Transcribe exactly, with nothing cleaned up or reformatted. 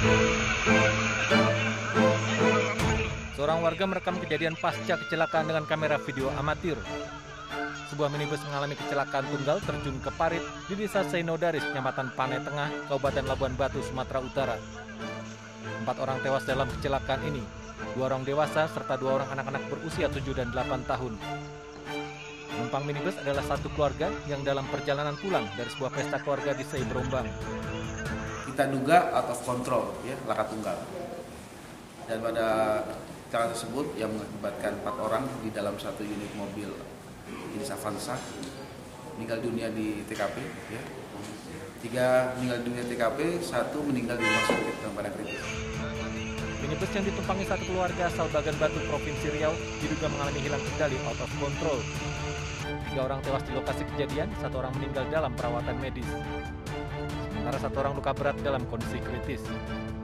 Seorang warga merekam kejadian pasca kecelakaan dengan kamera video amatir. Sebuah minibus mengalami kecelakaan tunggal terjun ke parit di Desa Seinodaris, Kecamatan Panai Tengah, Kabupaten Labuan Batu, Sumatera Utara. Empat orang tewas dalam kecelakaan ini, dua orang dewasa serta dua orang anak-anak berusia tujuh dan delapan tahun. Penumpang minibus adalah satu keluarga yang dalam perjalanan pulang dari sebuah pesta keluarga di Sei Berombang. Kita duga out of control, ya, laka tunggal. Dan pada kecelakaan tersebut yang mengakibatkan empat orang di dalam satu unit mobil jenis Avanza meninggal dunia di T K P, ya. Tiga meninggal dunia di T K P, satu meninggal di rumah sakit dalam keadaan kritis. Minibus yang ditumpangi satu keluarga asal Bagan Batu, Provinsi Riau, diduga mengalami hilang kendali out of control. Tiga orang tewas di lokasi kejadian, satu orang meninggal dalam perawatan medis. Sementara satu orang luka berat dalam kondisi kritis.